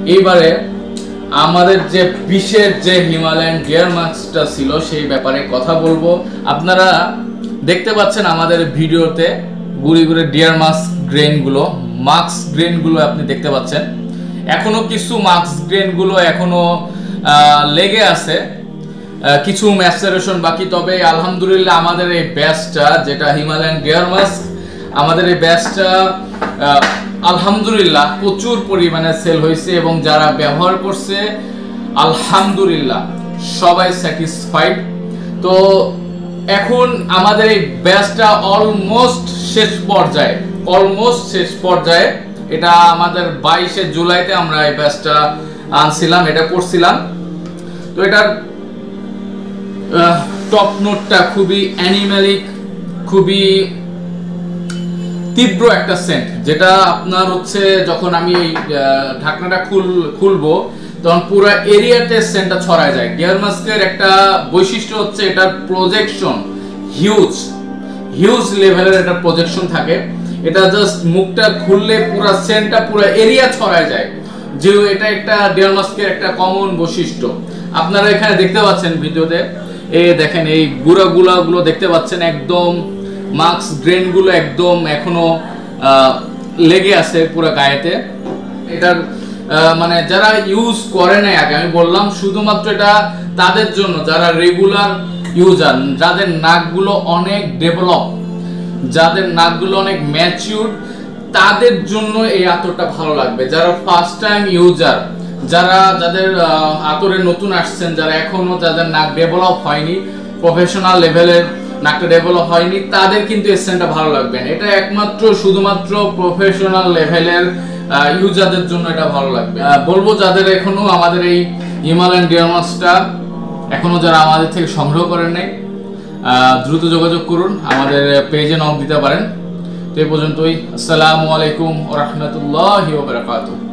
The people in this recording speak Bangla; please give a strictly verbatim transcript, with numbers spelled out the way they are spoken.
এইবারে আমাদের যে বিশের যে হিমালয়ান ডিয়ার মাস্কটা ছিল সেই ব্যাপারে কথা বলবো। আপনারা দেখতে পাচ্ছেন আমাদের ভিডিওতে গুড়ি গুড়ি ডিয়ার মাস্ক গ্রেনগুলো, মাস্ক গ্রেনগুলো আপনি দেখতে পাচ্ছেন। এখনো কিছু মাস্ক গ্রেনগুলো এখনো লেগে আছে, কিছু ম্যাচারেশন বাকি। তবে আলহামদুলিল্লাহ আমাদের এই ব্যাচটা যেটা হিমালয়ান ডিয়ার মাস্ক, আমাদের এই ব্যাচটা আলহামদুলিল্লাহ প্রচুর পরিমাণে সেল হয়েছে এবং যারা ব্যবহার করছে আলহামদুলিল্লাহ সবাই স্যাটিসফাইড। তো এখন আমাদের এই ব্যাচটা অলমোস্ট শেষ পর্যায়ে, অলমোস্ট শেষ পর্যায়ে। এটা আমাদের বাইশে জুলাইতে আমরা এই ব্যাচটা আনছিলাম, এটা করছিলাম। তো এটার টপ নোটটা খুবই অ্যানিম্যালিক, খুবই তীব্র একটা সেন্ট, যেটা আপনার হচ্ছে যখন আমি এই ঢাকনাটা খুল খুলবো তখন পুরো এরিয়াতে সেন্টটা ছড়ায় যায়। ডিয়ার মাস্কের একটা বৈশিষ্ট্য হচ্ছে এটার প্রজেকশন হিউজ, হিউজ লেভেলের একটা প্রজেকশন থাকে। এটা জাস্ট মুখটা খুললে পুরো সেন্টটা পুরো এরিয়া ছড়ায় যায়, যে এটা একটা ডিয়ার মাস্কের একটা কমন বৈশিষ্ট্য। আপনারা এখানে দেখতে পাচ্ছেন ভিডিওতে, এই দেখেন এই গুঁড়া গুলো দেখতে পাচ্ছেন, একদম মাস্ক গ্রেন গুলো একদম এখনো লেগে আছে পুরো গায়েতে। এটার মানে যারা ইউজ করে নাই আগে, আমি বললাম শুধুমাত্র এটা তাদের জন্য যারা রেগুলার ইউজার, যাদের নাকগুলো অনেক ডেভেলপ, যাদের নাকগুলো অনেক ম্যাচিউর, তাদের জন্য এই আতরটা ভালো লাগবে। যারা ফার্স্ট টাইম ইউজার, যারা যাদের আতরে নতুন আসছেন, যারা এখনো যাদের নাক ডেভেলপ হয়নি, প্রফেশনাল লেভেলের নাকটা ডেভেলপ হয়নি, তাদের কিন্তু এই সেন্টটা ভালো লাগবে না। এটা একমাত্র শুধুমাত্র প্রফেশনাল লেভেলের ইউজারদের জন্য এটা ভালো লাগবে। বলবো যাদের এখনো আমাদের এই হিমালয়ান ডিয়ার মাস্কটা এখনো যারা আমাদের থেকে সংগ্রহ করেন নাই, দ্রুত যোগাযোগ করুন, আমাদের পেজে নক দিতে পারেন। তো এই পর্যন্তই। আসসালামু আলাইকুম ওয়া রাহমাতুল্লাহি ওয়া বারাকাতুহু।